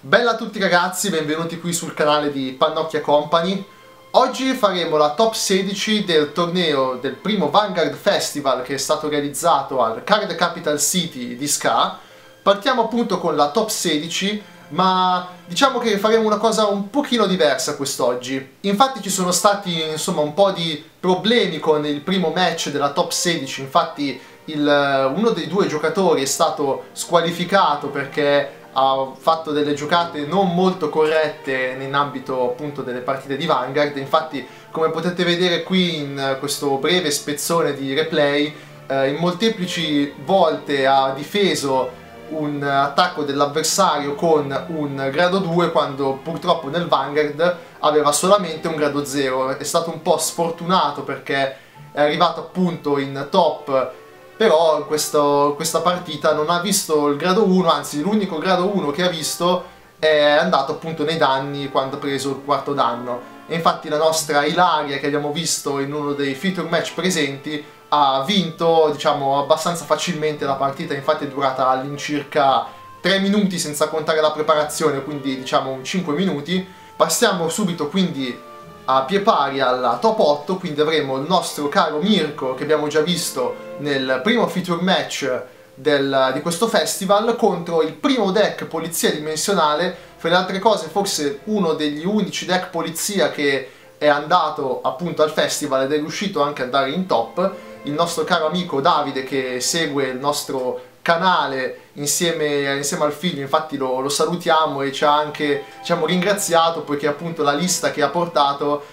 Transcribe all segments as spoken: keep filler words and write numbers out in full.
Bella a tutti ragazzi, benvenuti qui sul canale di Pannocchia Company. Oggi faremo la top sedici del torneo del primo Vanguard Festival che è stato realizzato al Card Capital City di Ska. Partiamo appunto con la top sedici, ma diciamo che faremo una cosa un pochino diversa quest'oggi. Infatti ci sono stati insomma un po' di problemi con il primo match della top sedici, infatti il, uno dei due giocatori è stato squalificato perché ha fatto delle giocate non molto corrette in ambito appunto delle partite di Vanguard. Infatti, come potete vedere qui in questo breve spezzone di replay, eh, in molteplici volte ha difeso un attacco dell'avversario con un grado due quando purtroppo nel Vanguard aveva solamente un grado zero. È stato un po' sfortunato perché è arrivato appunto in top, però questo, questa partita non ha visto il grado uno, anzi l'unico grado uno che ha visto è andato appunto nei danni quando ha preso il quarto danno. E infatti la nostra Ilaria, che abbiamo visto in uno dei feature match presenti, ha vinto diciamo abbastanza facilmente la partita. Infatti è durata all'incirca tre minuti senza contare la preparazione, quindi diciamo cinque minuti. Passiamo subito quindi a pie pari alla top otto, quindi avremo il nostro caro Mirko, che abbiamo già visto nel primo feature match del, di questo festival, contro il primo deck polizia dimensionale. Fra le altre cose forse uno degli unici deck polizia che è andato appunto al festival ed è riuscito anche ad andare in top. Il nostro caro amico Davide, che segue il nostro canale insieme, insieme al figlio, infatti lo, lo salutiamo e ci ha anche diciamo, ringraziato, poiché appunto la lista che ha portato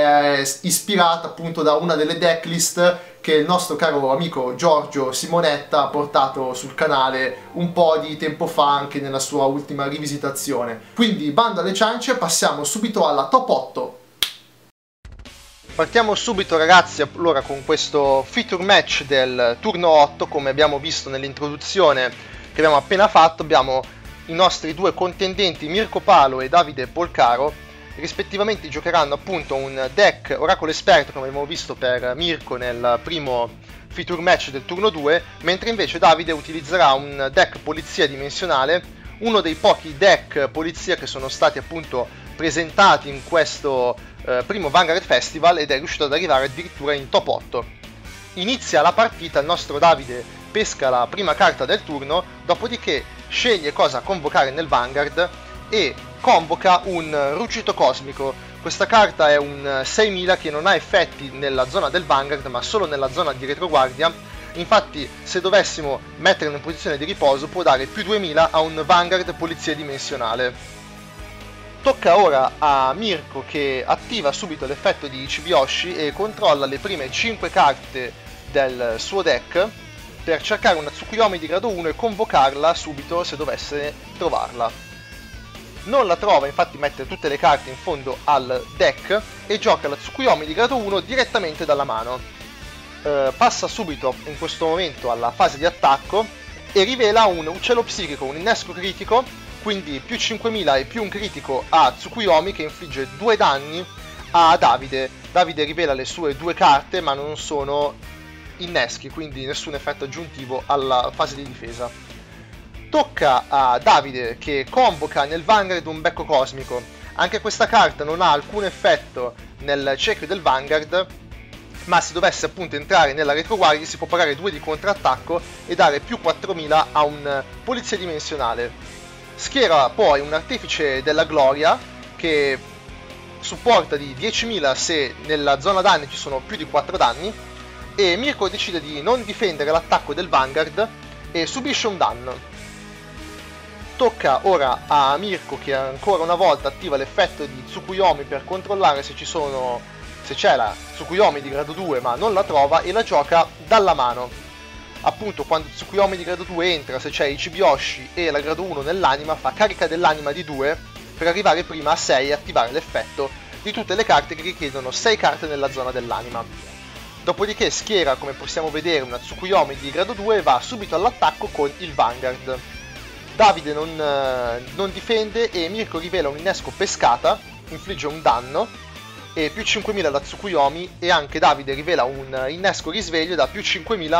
è ispirata appunto da una delle decklist che il nostro caro amico Giorgio Simonetta ha portato sul canale un po' di tempo fa, anche nella sua ultima rivisitazione. Quindi bando alle ciance, passiamo subito alla top otto. Partiamo subito ragazzi allora con questo feature match del turno otto. Come abbiamo visto nell'introduzione che abbiamo appena fatto, abbiamo i nostri due contendenti Mirko Palo e Davide Polcaro. Rispettivamente giocheranno appunto un deck Oracolo Esperto, come abbiamo visto per Mirko nel primo feature match del turno due, mentre invece Davide utilizzerà un deck Polizia Dimensionale, uno dei pochi deck Polizia che sono stati appunto presentati in questo eh, primo Vanguard Festival, ed è riuscito ad arrivare addirittura in top otto. Inizia la partita, il nostro Davide pesca la prima carta del turno, dopodiché sceglie cosa convocare nel Vanguard e convoca un Ruggito Cosmico. Questa carta è un seimila che non ha effetti nella zona del Vanguard ma solo nella zona di retroguardia. Infatti se dovessimo metterlo in posizione di riposo può dare più duemila a un Vanguard Polizia Dimensionale. Tocca ora a Mirko, che attiva subito l'effetto di Chibiyoshi e controlla le prime cinque carte del suo deck per cercare una Tsukuyomi di grado uno e convocarla subito se dovesse trovarla. Non la trova, infatti mette tutte le carte in fondo al deck e gioca la Tsukuyomi di grado uno direttamente dalla mano. Eh, passa subito in questo momento alla fase di attacco e rivela un Uccello Psichico, un innesco critico, quindi più cinquemila e più un critico a Tsukuyomi, che infligge due danni a Davide. Davide rivela le sue due carte ma non sono inneschi, quindi nessun effetto aggiuntivo alla fase di difesa. Tocca a Davide, che convoca nel Vanguard un Becco Cosmico. Anche questa carta non ha alcun effetto nel cerchio del Vanguard, ma se dovesse appunto entrare nella retroguardia si può pagare due di contrattacco e dare più quattromila a un Polizia Dimensionale. Schiera poi un Artefice della Gloria che supporta di diecimila se nella zona danni ci sono più di quattro danni, e Mirko decide di non difendere l'attacco del Vanguard e subisce un danno. Tocca ora a Mirko, che ancora una volta attiva l'effetto di Tsukuyomi per controllare se ci sono se c'è la Tsukuyomi di grado due ma non la trova, e la gioca dalla mano. Appunto quando Tsukuyomi di grado due entra, se c'è i Chibiyoshi e la grado uno nell'anima, fa carica dell'anima di due per arrivare prima a sei e attivare l'effetto di tutte le carte che richiedono sei carte nella zona dell'anima. Dopodiché schiera, come possiamo vedere, una Tsukuyomi di grado due e va subito all'attacco con il Vanguard. Davide non, non difende e Mirko rivela un innesco Pescata, infligge un danno e più cinquemila alla Tsukuyomi, e anche Davide rivela un innesco Risveglio da più cinquemila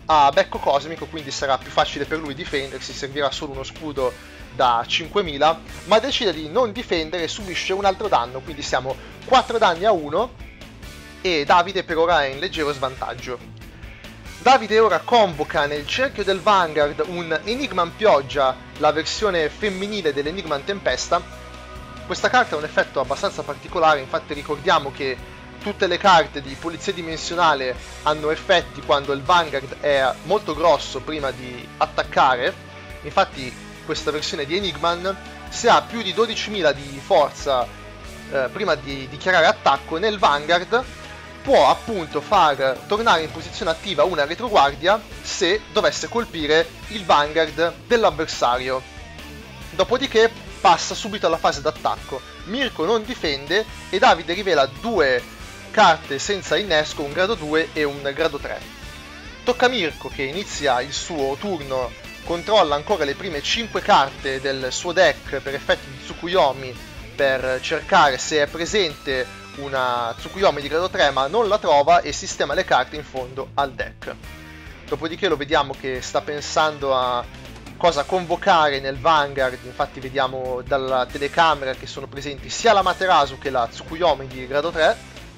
ha becco cosmico, quindi sarà più facile per lui difendersi, servirà solo uno scudo da cinquemila, ma decide di non difendere e subisce un altro danno, quindi siamo quattro danni a uno e Davide per ora è in leggero svantaggio. Davide ora convoca nel cerchio del Vanguard un Enigman Pioggia, la versione femminile dell'Enigman Tempesta. Questa carta ha un effetto abbastanza particolare, infatti ricordiamo che tutte le carte di polizia dimensionale hanno effetti quando il Vanguard è molto grosso prima di attaccare. Infatti questa versione di Enigman, se ha più di dodicimila di forza eh, prima di dichiarare attacco, nel Vanguard può appunto far tornare in posizione attiva una retroguardia se dovesse colpire il Vanguard dell'avversario. Dopodiché passa subito alla fase d'attacco. Mirko non difende e Davide rivela due carte senza innesco, un grado due e un grado tre. Tocca a Mirko, che inizia il suo turno, controlla ancora le prime cinque carte del suo deck per effetti di Tsukuyomi, per cercare se è presente una Tsukuyomi di grado tre, ma non la trova e sistema le carte in fondo al deck. Dopodiché lo vediamo che sta pensando a cosa convocare nel Vanguard. Infatti vediamo dalla telecamera che sono presenti sia la Materasu che la Tsukuyomi di grado tre,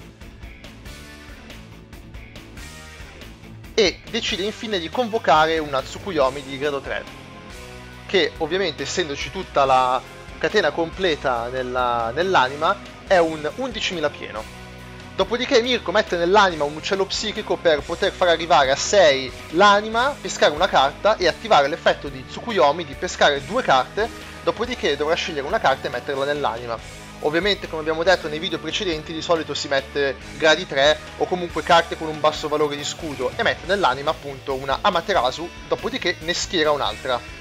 e decide infine di convocare una Tsukuyomi di grado tre, che ovviamente, essendoci tutta la catena completa nella, nell'anima, è un undicimila pieno. Dopodiché Mirko mette nell'anima un uccello psichico per poter far arrivare a sei l'anima, pescare una carta e attivare l'effetto di Tsukuyomi di pescare due carte, dopodiché dovrà scegliere una carta e metterla nell'anima. Ovviamente, come abbiamo detto nei video precedenti, di solito si mette gradi tre o comunque carte con un basso valore di scudo e mette nell'anima appunto una Amaterasu, dopodiché ne schiera un'altra.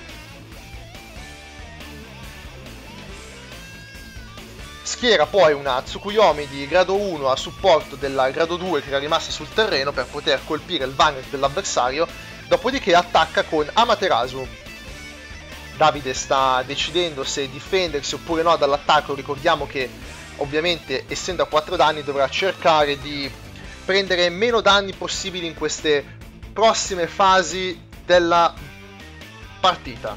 Schiera poi una Tsukuyomi di grado uno a supporto della grado due che era rimasta sul terreno per poter colpire il Vanguard dell'avversario, dopodiché attacca con Amaterasu. Davide sta decidendo se difendersi oppure no dall'attacco. Ricordiamo che ovviamente, essendo a quattro danni, dovrà cercare di prendere meno danni possibili in queste prossime fasi della partita.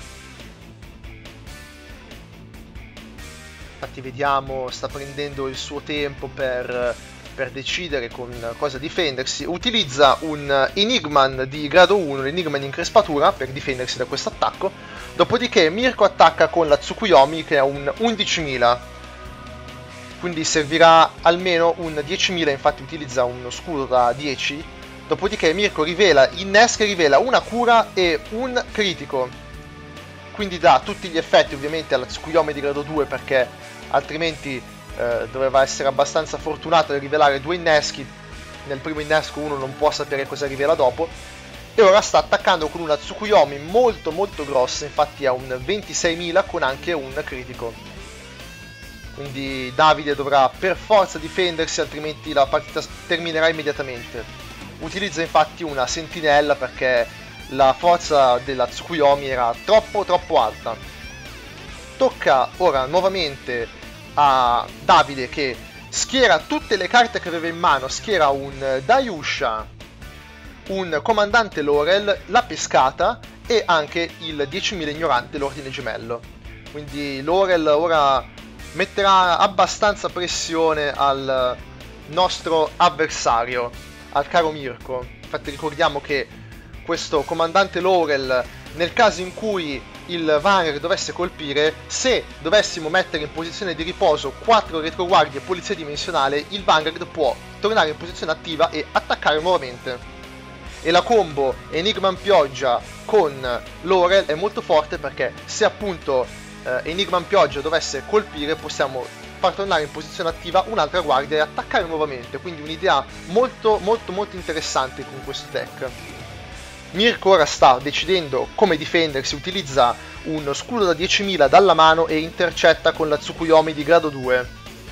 Infatti vediamo, sta prendendo il suo tempo per, per decidere con cosa difendersi. Utilizza un Enigman di grado uno, l'Enigman in crespatura, per difendersi da questo attacco. Dopodiché Mirko attacca con la Tsukuyomi, che è un undicimila, quindi servirà almeno un diecimila, infatti utilizza uno scudo da dieci. Dopodiché Mirko rivela, innesca e rivela una cura e un critico, quindi dà tutti gli effetti ovviamente alla Tsukuyomi di grado due, perché altrimenti eh, doveva essere abbastanza fortunato nel rivelare due inneschi. Nel primo innesco uno non può sapere cosa rivela dopo, e ora sta attaccando con una Tsukuyomi molto molto grossa, infatti ha un ventiseimila con anche un critico. Quindi Davide dovrà per forza difendersi, altrimenti la partita terminerà immediatamente. Utilizza infatti una sentinella perché la forza della Tsukuyomi era troppo troppo alta. Tocca ora nuovamente a Davide, che schiera tutte le carte che aveva in mano. Schiera un Dayusha, un comandante Laurel, la pescata e anche il diecimila ignorante, l'ordine gemello. Quindi Laurel ora metterà abbastanza pressione al nostro avversario, al caro Mirko. Infatti ricordiamo che questo comandante Laurel, nel caso in cui il Vanguard dovesse colpire, se dovessimo mettere in posizione di riposo quattro retroguardie polizia dimensionale, il Vanguard può tornare in posizione attiva e attaccare nuovamente. E la combo Enigman Pioggia con Laurel è molto forte, perché se appunto eh, Enigman Pioggia dovesse colpire, possiamo far tornare in posizione attiva un'altra guardia e attaccare nuovamente. Quindi un'idea molto molto molto interessante con questo deck. Mirko ora sta decidendo come difendersi, utilizza uno scudo da diecimila dalla mano e intercetta con la Tsukuyomi di grado due.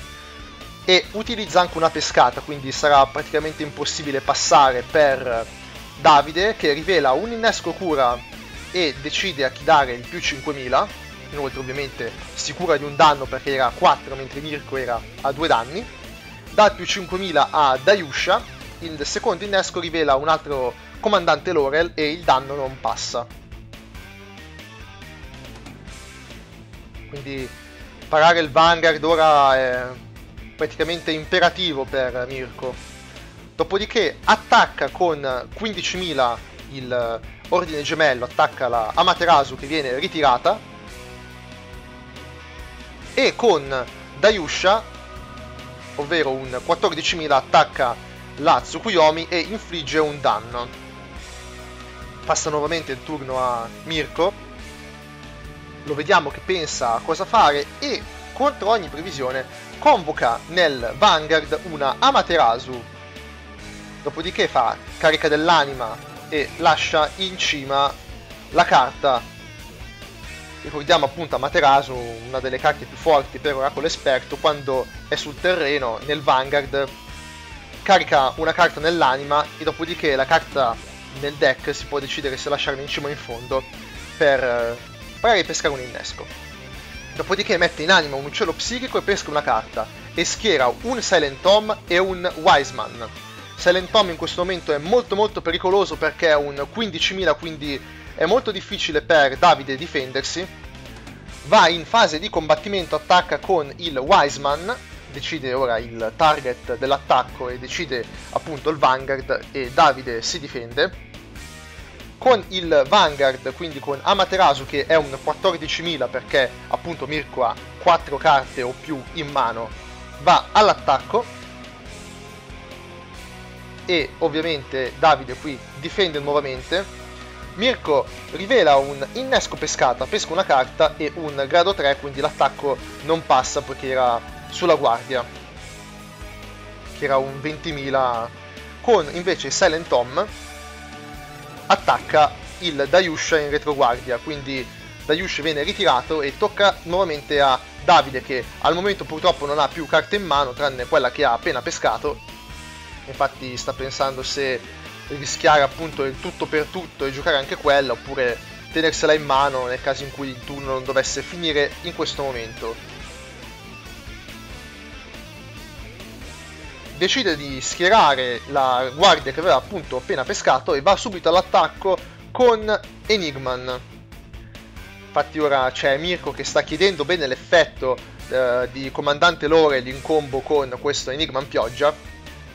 E utilizza anche una pescata, quindi sarà praticamente impossibile passare per Davide, che rivela un innesco cura e decide a chi dare il più cinquemila. Inoltre ovviamente si cura di un danno perché era a quattro, mentre Mirko era a due danni. Dà il più cinquemila a Dayusha. Il secondo innesco rivela un altro comandante Laurel e il danno non passa. Quindi parare il Vanguard ora è praticamente imperativo per Mirko. Dopodiché attacca con quindicimila il ordine gemello, attacca la Amaterasu che viene ritirata, e con Dayusha, ovvero un quattordicimila, attacca la Tsukuyomi e infligge un danno. Passa nuovamente il turno a Mirko, lo vediamo che pensa a cosa fare e contro ogni previsione convoca nel Vanguard una Amaterasu, dopodiché fa carica dell'anima e lascia in cima la carta. Ricordiamo appunto Amaterasu, una delle carte più forti per Oracolo Esperto. Quando è sul terreno nel Vanguard carica una carta nell'anima e dopodiché la carta nel deck si può decidere se lasciarla in cima o in fondo per magari pescare un innesco. Dopodiché mette in anima un uccello psichico e pesca una carta e schiera un Silent Tom e un Wiseman. Silent Tom in questo momento è molto molto pericoloso perché è un quindicimila, quindi è molto difficile per Davide difendersi. Va in fase di combattimento, attacca con il Wiseman, decide ora il target dell'attacco e decide appunto il Vanguard e Davide si difende. Con il Vanguard, quindi con Amaterasu che è un quattordicimila perché appunto Mirko ha quattro carte o più in mano, va all'attacco e ovviamente Davide qui difende nuovamente. Mirko rivela un innesco pescata, pesca una carta e un grado tre, quindi l'attacco non passa perché era sulla guardia, che era un ventimila. Con invece Silent Tom attacca il Dayusha in retroguardia, quindi Dayusha viene ritirato e tocca nuovamente a Davide, che al momento purtroppo non ha più carte in mano tranne quella che ha appena pescato. Infatti sta pensando se rischiare appunto il tutto per tutto e giocare anche quella oppure tenersela in mano nel caso in cui il turno non dovesse finire in questo momento. Decide di schierare la guardia che aveva appunto appena pescato e va subito all'attacco con Enigman. Infatti ora c'è Mirko che sta chiedendo bene l'effetto eh, di Comandante Laurel in combo con questo Enigman Pioggia,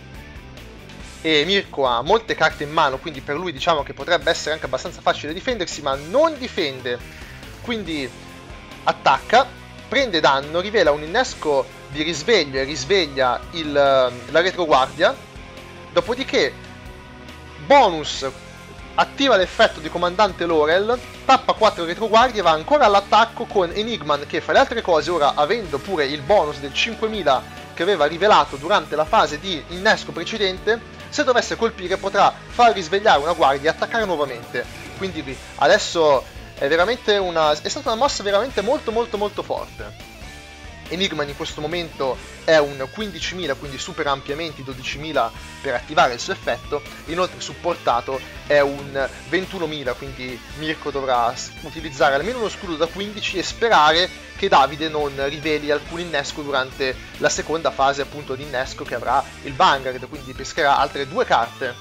e Mirko ha molte carte in mano, quindi per lui diciamo che potrebbe essere anche abbastanza facile difendersi, ma non difende, quindi attacca, prende danno, rivela un innesco di risveglio e risveglia il, la retroguardia, dopodiché bonus attiva l'effetto di Comandante Laurel, tappa quattro retroguardie e va ancora all'attacco con Enigman che, fra le altre cose, ora avendo pure il bonus del cinquemila che aveva rivelato durante la fase di innesco precedente, se dovesse colpire potrà far risvegliare una guardia e attaccare nuovamente. Quindi adesso è veramente una è stata una mossa veramente molto molto molto forte. Enigman in questo momento è un quindicimila, quindi supera ampiamente i dodicimila per attivare il suo effetto. Inoltre supportato è un ventunomila, quindi Mirko dovrà utilizzare almeno uno scudo da quindici e sperare che Davide non riveli alcun innesco durante la seconda fase appunto di innesco che avrà il Vanguard, quindi pescherà altre due carte.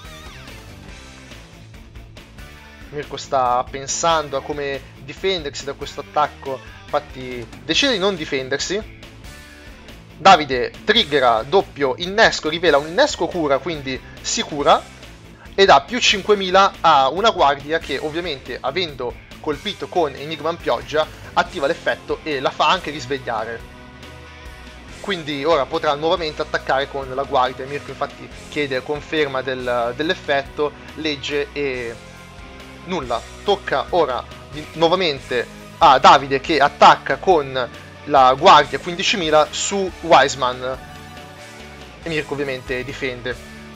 Mirko sta pensando a come difendersi da questo attacco, infatti decide di non difendersi. Davide triggera doppio innesco, rivela un innesco cura, quindi si cura e dà più cinquemila a una guardia che ovviamente, avendo colpito con Enigman Pioggia, attiva l'effetto e la fa anche risvegliare. Quindi ora potrà nuovamente attaccare con la guardia. Mirko infatti chiede conferma del, dell'effetto, legge e nulla. Tocca ora di, nuovamente a Davide che attacca con la guardia quindicimila su Wiseman e Mirko ovviamente difende.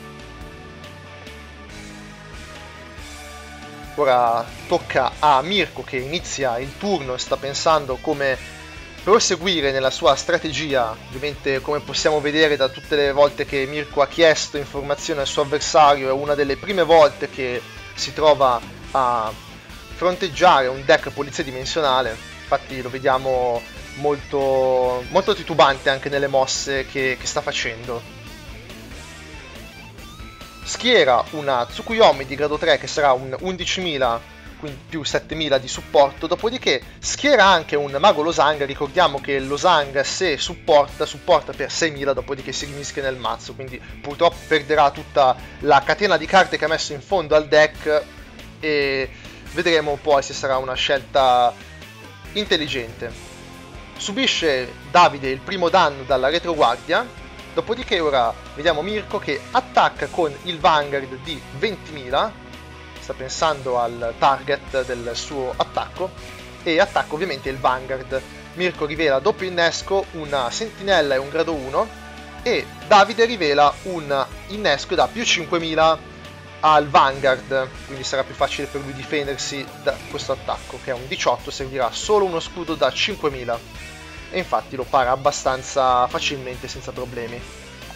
Ora tocca a Mirko che inizia il turno e sta pensando come proseguire nella sua strategia. Ovviamente, come possiamo vedere da tutte le volte che Mirko ha chiesto informazioni al suo avversario, è una delle prime volte che si trova a fronteggiare un deck polizia dimensionale. Infatti lo vediamo molto, molto titubante anche nelle mosse che, che sta facendo. schiera una Tsukuyomi di grado tre che sarà un undicimila quindi più settemila di supporto, dopodiché schiera anche un mago Losang. Ricordiamo che il Losang, se supporta, supporta per seimila, dopodiché si rimischia nel mazzo, quindi purtroppo perderà tutta la catena di carte che ha messo in fondo al deck e vedremo poi se sarà una scelta intelligente. Subisce Davide il primo danno dalla retroguardia, dopodiché ora vediamo Mirko che attacca con il Vanguard di ventimila, sta pensando al target del suo attacco, e attacca ovviamente il Vanguard. Mirko rivela doppio innesco, una sentinella e un grado uno, e Davide rivela un innesco da più cinquemila al Vanguard, quindi sarà più facile per lui difendersi da questo attacco, che è un diciotto, servirà solo uno scudo da cinquemila, e infatti lo para abbastanza facilmente senza problemi.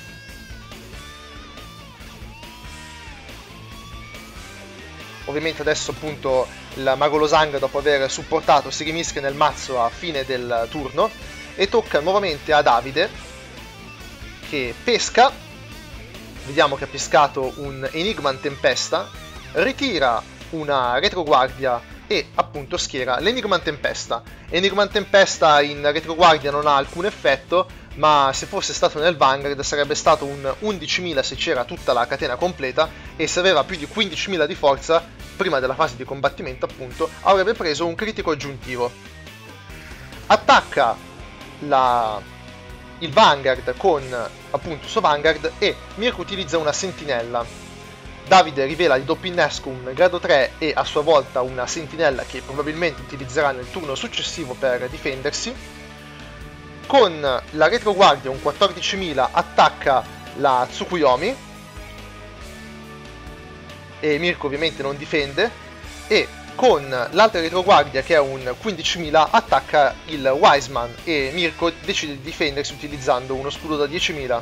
Ovviamente adesso appunto il mago Losang, dopo aver supportato, si rimischia nel mazzo a fine del turno e tocca nuovamente a Davide, che pesca. Vediamo che ha pescato un Enigman Tempesta, ritira una retroguardia e appunto schiera l'Enigman Tempesta. Enigman Tempesta in retroguardia non ha alcun effetto, ma se fosse stato nel Vanguard sarebbe stato un undicimila se c'era tutta la catena completa, e se aveva più di quindicimila di forza prima della fase di combattimento appunto avrebbe preso un critico aggiuntivo. Attacca la... il Vanguard con appunto suo Vanguard e Mirko utilizza una sentinella. Davide rivela il doppio innesco, un grado tre, e a sua volta una sentinella che probabilmente utilizzerà nel turno successivo per difendersi. Con la retroguardia, un quattordicimila, attacca la Tsukuyomi e Mirko ovviamente non difende, e con l'altra retroguardia, che è un quindicimila, attacca il Wiseman e Mirko decide di difendersi utilizzando uno scudo da diecimila.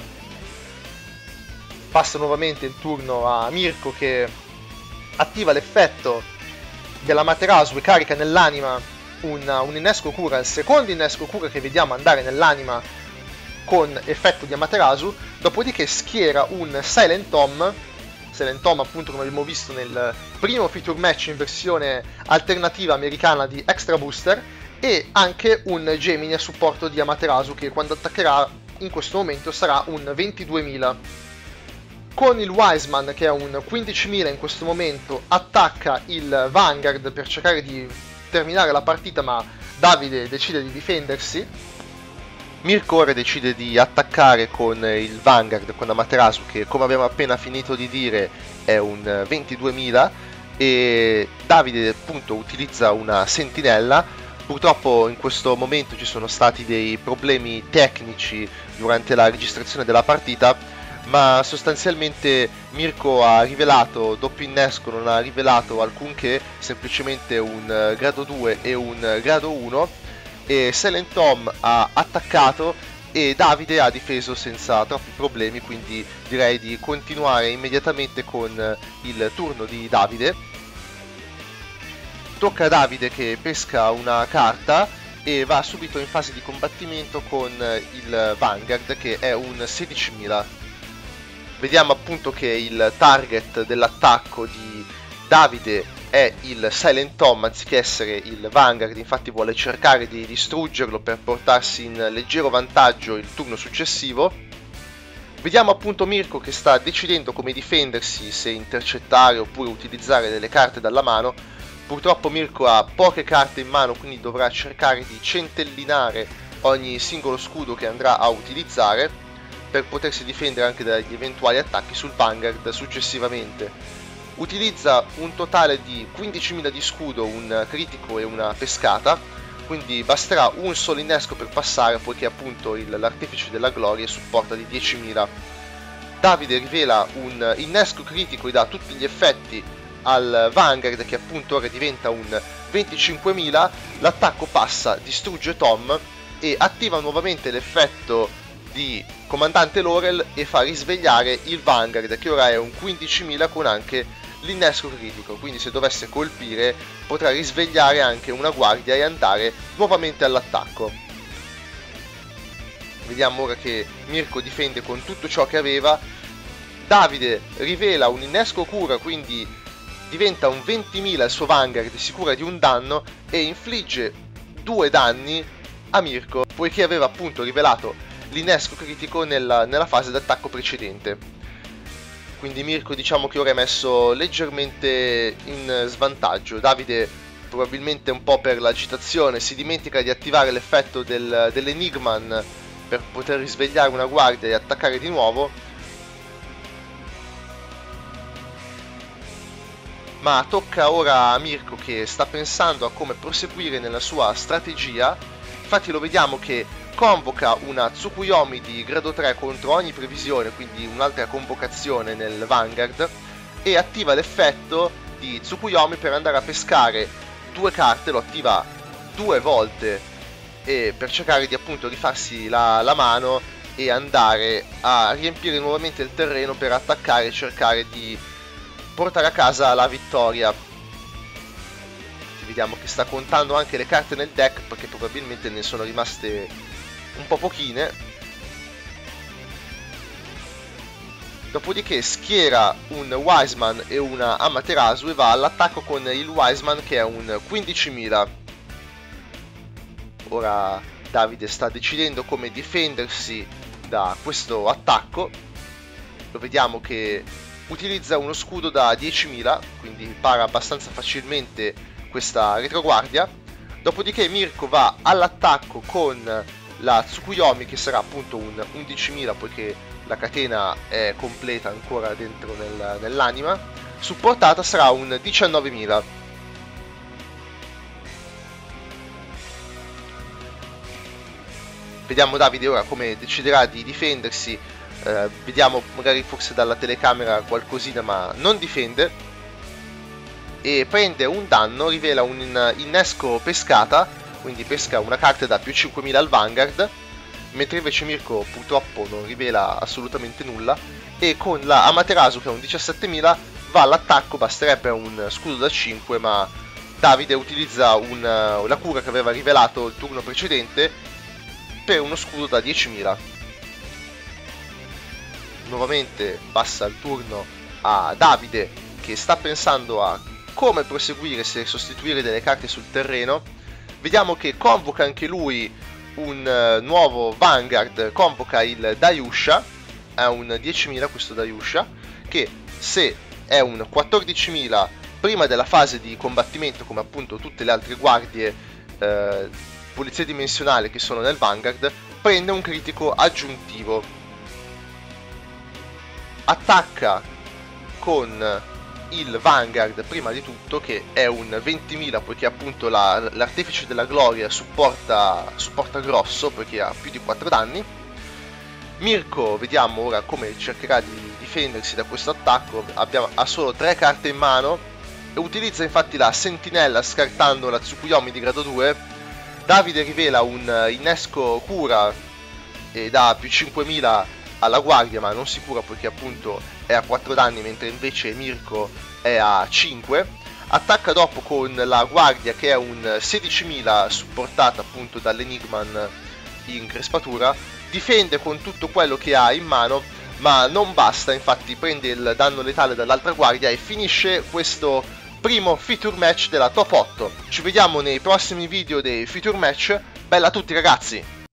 Passa nuovamente il turno a Mirko, che attiva l'effetto della Materasu e carica nell'anima un, un innesco cura, il secondo innesco cura che vediamo andare nell'anima con effetto di Amaterasu, dopodiché schiera un Silent Tom, Silent Tom appunto come abbiamo visto nel primo feature match in versione alternativa americana di Extra Booster, e anche un Gemini a supporto di Amaterasu, che quando attaccherà in questo momento sarà un ventiduemila. Con il Wiseman, che è un quindicimila in questo momento, attacca il Vanguard per cercare di terminare la partita, ma Davide decide di difendersi. Mirko ora decide di attaccare con il Vanguard, con Amaterasu, che come abbiamo appena finito di dire è un ventiduemila, e Davide appunto utilizza una sentinella. Purtroppo in questo momento ci sono stati dei problemi tecnici durante la registrazione della partita, ma sostanzialmente Mirko ha rivelato doppio innesco, non ha rivelato alcunché, semplicemente un grado due e un grado uno, e Silent Tom ha attaccato e Davide ha difeso senza troppi problemi, quindi direi di continuare immediatamente con il turno di Davide. Tocca a Davide, che pesca una carta e va subito in fase di combattimento con il Vanguard, che è un sedicimila. Vediamo appunto che il target dell'attacco di Davide è il Silent Tom anziché essere il Vanguard, infatti vuole cercare di distruggerlo per portarsi in leggero vantaggio il turno successivo. Vediamo appunto Mirko che sta decidendo come difendersi, se intercettare oppure utilizzare delle carte dalla mano. Purtroppo Mirko ha poche carte in mano, quindi dovrà cercare di centellinare ogni singolo scudo che andrà a utilizzare per potersi difendere anche dagli eventuali attacchi sul Vanguard successivamente. Utilizza un totale di quindicimila di scudo, un critico e una pescata, quindi basterà un solo innesco per passare, poiché appunto il, l'artefice della gloria supporta di diecimila. Davide rivela un innesco critico e dà tutti gli effetti al Vanguard, che appunto ora diventa un venticinquemila. L'attacco passa, distrugge Tom e attiva nuovamente l'effetto di comandante Laurel e fa risvegliare il Vanguard, che ora è un quindicimila con anche l'innesco critico, quindi se dovesse colpire potrà risvegliare anche una guardia e andare nuovamente all'attacco. Vediamo ora che Mirko difende con tutto ciò che aveva. Davide rivela un innesco cura, quindi diventa un ventimila il suo Vanguard, si cura di un danno e infligge due danni a Mirko, poiché aveva appunto rivelato l'innesco critico nella, nella fase d'attacco precedente. Quindi Mirko diciamo che ora è messo leggermente in svantaggio. Davide, probabilmente un po' per l'agitazione, si dimentica di attivare l'effetto del, dell'Enigman per poter risvegliare una guardia e attaccare di nuovo, ma tocca ora a Mirko, che sta pensando a come proseguire nella sua strategia. Infatti lo vediamo che convoca una Tsukuyomi di grado tre contro ogni previsione, quindi un'altra convocazione nel Vanguard, e attiva l'effetto di Tsukuyomi per andare a pescare due carte. Lo attiva due volte e per cercare di appunto rifarsi la, la mano e andare a riempire nuovamente il terreno per attaccare e cercare di portare a casa la vittoria. Vediamo che sta contando anche le carte nel deck, perché probabilmente ne sono rimaste un po' pochine. Dopodiché schiera un Wiseman e una Amaterasu e va all'attacco con il Wiseman, che è un quindicimila. Ora Davide sta decidendo come difendersi da questo attacco. Lo vediamo che utilizza uno scudo da diecimila, quindi para abbastanza facilmente questa retroguardia. Dopodiché Mirko va all'attacco con la Tsukuyomi, che sarà appunto un undicimila, poiché la catena è completa ancora dentro nel, nell'anima. Supportata sarà un diciannovemila. Vediamo Davide ora come deciderà di difendersi. Eh, vediamo magari forse dalla telecamera qualcosina, ma non difende. E prende un danno, rivela un innesco pescata, quindi pesca una carta da più cinquemila al Vanguard, mentre invece Mirko purtroppo non rivela assolutamente nulla, e con la Amaterasu, che è un diciassettemila, va all'attacco. Basterebbe un scudo da cinque, ma Davide utilizza un, la cura che aveva rivelato il turno precedente per uno scudo da diecimila. Nuovamente passa il turno a Davide, che sta pensando a come proseguire, se sostituire delle carte sul terreno. Vediamo che convoca anche lui un uh, nuovo Vanguard, convoca il Dayusha, è un diecimila questo Dayusha, che se è un quattordicimila prima della fase di combattimento, come appunto tutte le altre guardie uh, polizia dimensionale che sono nel Vanguard, prende un critico aggiuntivo. Attacca con il Vanguard prima di tutto, che è un ventimila, poiché appunto la, l'artefice della gloria supporta, supporta grosso, perché ha più di quattro danni. Mirko vediamo ora come cercherà di difendersi da questo attacco. Abbiamo, ha solo tre carte in mano e utilizza infatti la sentinella, scartando la Tsukuyomi di grado due. Davide rivela un innesco cura e dà più cinquemila alla guardia, ma non si cura poiché appunto è a quattro danni, mentre invece Mirko è a cinque. Attacca dopo con la guardia, che è un sedicimila, supportata appunto dall'Enigman in crespatura. Difende con tutto quello che ha in mano, ma non basta, infatti prende il danno letale dall'altra guardia e finisce questo primo feature match della top otto. Ci vediamo nei prossimi video dei feature match. Bella a tutti ragazzi!